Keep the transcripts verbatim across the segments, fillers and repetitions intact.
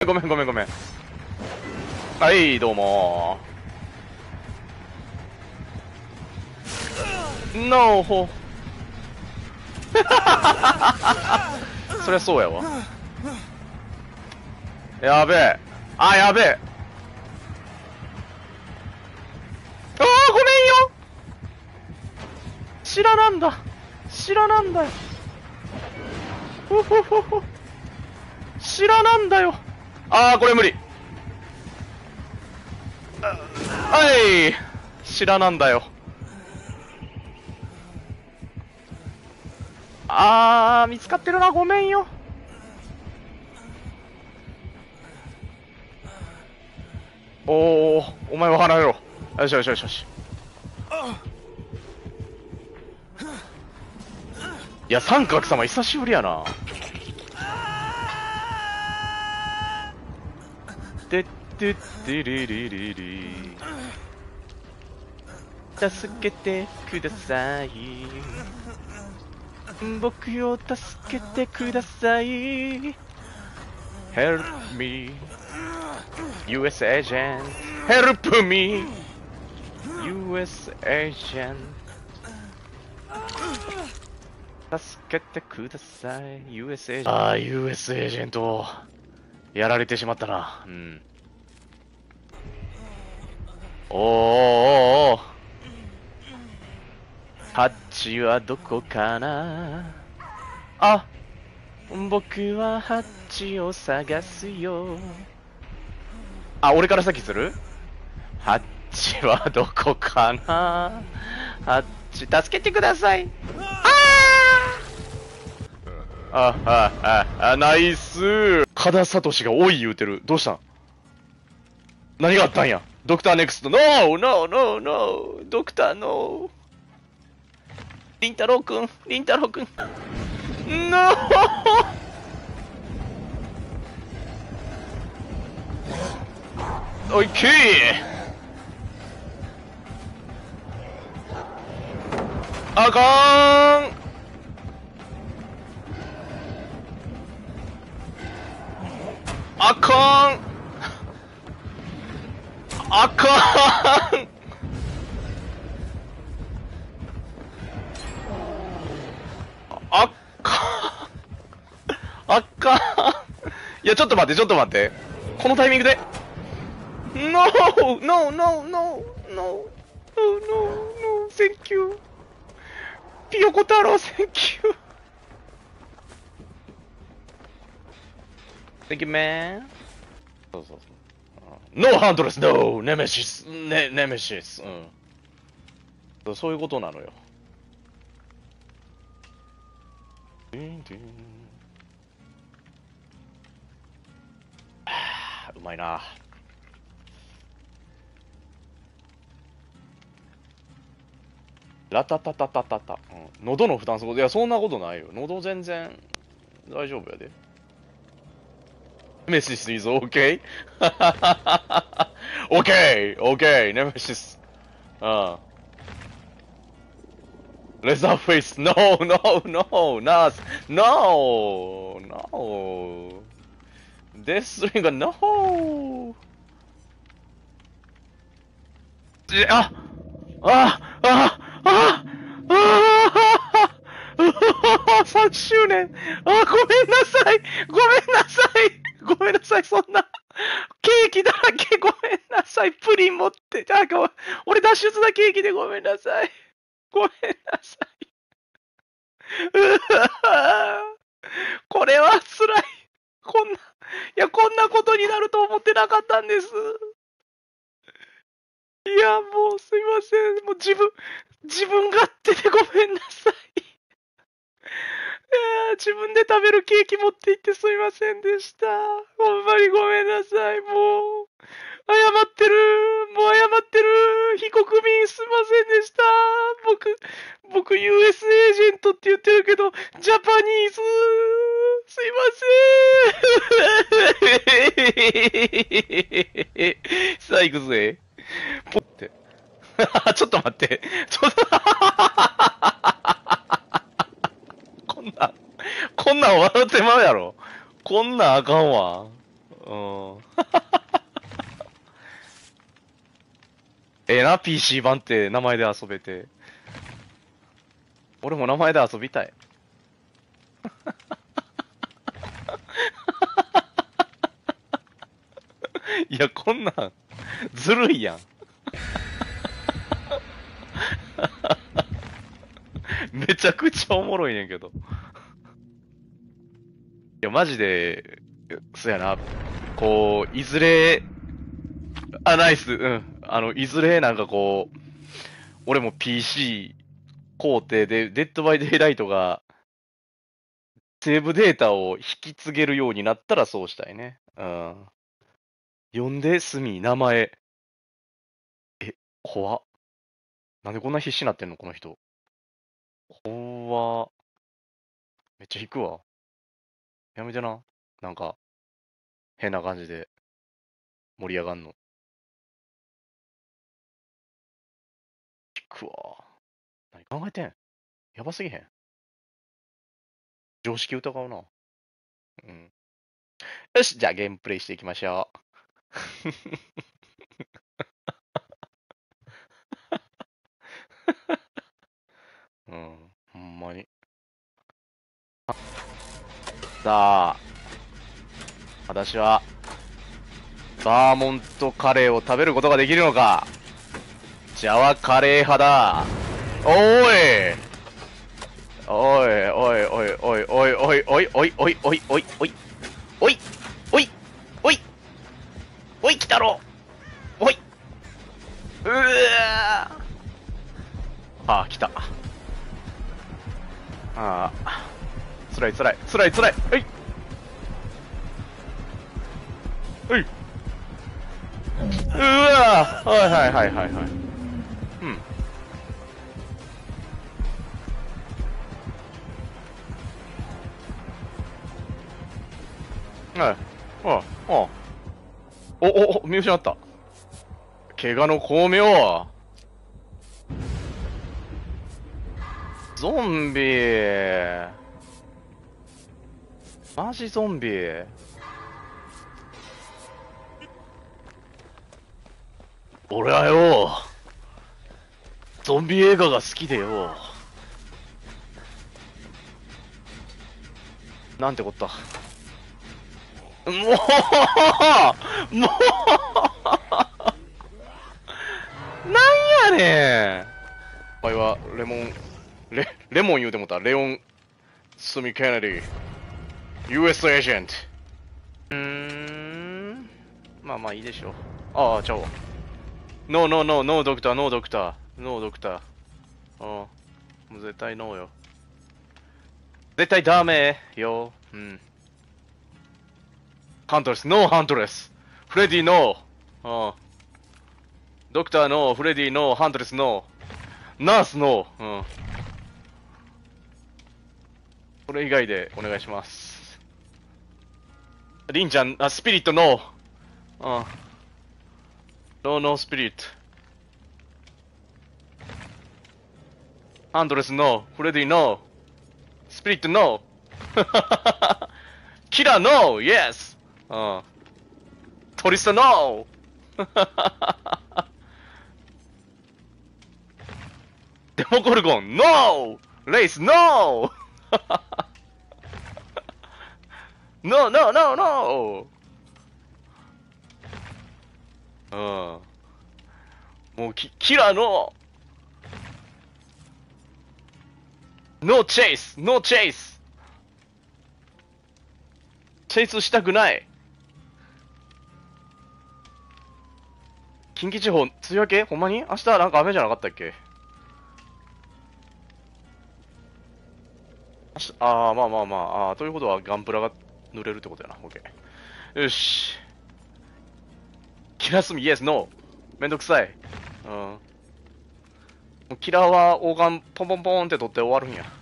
ごめんごめんごめん。はい、どうもー。ノーホそりゃそうやわ。やべえ。あ、やべえ。ああ、ごめんよ。知らなんだ。知らなんだよ。ほほほほ。知らなんだよ。ああ、これ無理。はい。知らなんだよ。あー、見つかってるな。ごめんよ。おー、お前は離れろ。よしよしよしよし。いや、三角様久しぶりやな。てってってれれれれ。助けてください。僕を助けてください。Help me, ユーエス agent. Help me, ユーエス agent. 助けてください、ユーエス エージェント。ああ、ユーエス エージェント。やられてしまったな。うん。おーおーおー。ハッチはどこかな。あ、僕はハッチを探すよ。あ、俺から先する？ハッチはどこかな。ハッチ、助けてください。ああ、あ、あ、あ、ナイス。加田聡が多い言うてる。どうしたん？何があったんや。ドクターネクスト。ノーノーノーノードクターノー。りんたろうくん、りんたろうくん。ノーオッケー。あかーん。あかん。あかん。あかん。あかん。いや、ちょっと待って、ちょっと待って。このタイミングで。No! No, no, no, no, no, no, no, thank you. ピヨコ太郎、thank you. Thank you, man. そうそうそう。No Huntress, no! Nemesis, ね、Nemesis. うん。そういうことなのよ。うまいな。ラタタタタタタ。うん、喉の負担すごい。いや、そんなことないよ。喉全然大丈夫やで。ネメシス is okay? okay! Okay! ネメシス。うん。レザーフェイス。No! No! No! ナース No! No! デスリング No! ああああああさんしゅうねん。あ、ごめんなさい。ごめんなさい。ごめんなさい。そんな、ケーキだらけ。ごめんなさい。プリン持って。あ、ごめん。俺脱出だケーキでごめんなさい。ごめんなさい。これは辛い。こんな、いや、こんなことになると思ってなかったんです。いや、もうすいません。もう自分、自分勝手でごめんなさい。いや自分で食べるケーキ持って行ってすいませんでした。ほんまにごめんなさい。もう、謝ってる。もう謝ってる。被告人すいませんでした。僕、僕 ユーエス エージェントって言ってるけど、ジャパニーズ。すいません。さあ行くぜ。ポッて。ちょっと待って。ちょっとこんなん、こんなん笑ってまうやろ。こんなんあかんわ。 ん。ええな、ピーシー 版って名前で遊べて。俺も名前で遊びたい。いや、こんなん、ずるいやん。めちゃくちゃおもろいねんけど。いや、マジで、そやな。こう、いずれ、あ、ナイス、うん。あの、いずれなんかこう、俺も ピーシー 工程で、デッドバイデイライトが、セーブデータを引き継げるようになったらそうしたいね。うん。呼んで、すみ、名前。え、怖っ。なんでこんな必死になってんのこの人。怖っ。めっちゃ引くわ。やめてな。なんか、変な感じで盛り上がんの。引くわ。何考えてん？やばすぎへん？常識疑うな。うん。よし、じゃあゲームプレイしていきましょう。うん、ほんまに。さあ、私は、バーモントカレーを食べることができるのか？ジャワカレー派だ。おーいおいおいおいおいおいおいおいおいおいおいおいおいおいおいおいおい来たろおいうわああ来た。ああつらいつらいつらいつらいはいはいうわはいはいはいはいはいうんはい。ああ、おお、お、見失った。怪我の巧妙。ゾンビ。マジゾンビ。俺はよ、ゾンビ映画が好きでよ。なんてこった。もうもうなんやねん。お前は、レモン、レ、レモン言うてもた。レオン・スミ・ケネディ。ユーエス エージェント。うーん。まあまあいいでしょう。ああ、ちゃうわ。ノーノーノーノードクターノードクターノードクター。ああ。もう絶対ノーよ。絶対ダメよ。うん。ハントレス、ノーハントレス。フレディノー。ああ。ドクターノー、フレディノー、ハントレスノー。ナースノー。うん。それ以外でお願いします。リンちゃん、あ、スピリットノー。うん。ノーノースピリット。ハントレスノー、フレディノー。スピリットノー。キラーノー、イエス。うん。トリストノー。デモゴルゴン、ノーレイス、ノーノーノーノーノーうん。もうキ、キラーのノーチェイスノーチェイスチェイスしたくない近畿地方、梅雨明けほんまに明日なんか雨じゃなかったっけああ、まあまあまあ、ああ、ということはガンプラが濡れるってことやな。オッケー。よし。キラースミ、イエス、ノー。めんどくさい。うん。もうキラーは王冠ポンポンポンって取って終わるんや。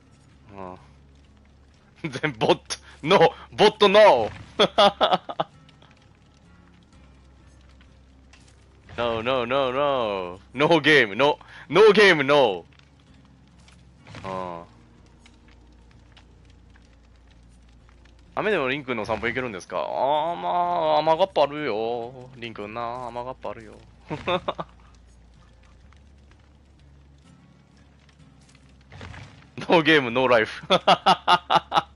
うん。全ボット、ノー、ボットノー。No, no, no, no. No game, no, no game, no. うん。 雨でもリンくんの散歩行けるんですか？あー、まあ、雨がっぱあるよ。リンくんな、雨がっぱあるよ。ノーゲーム、ノーライフ。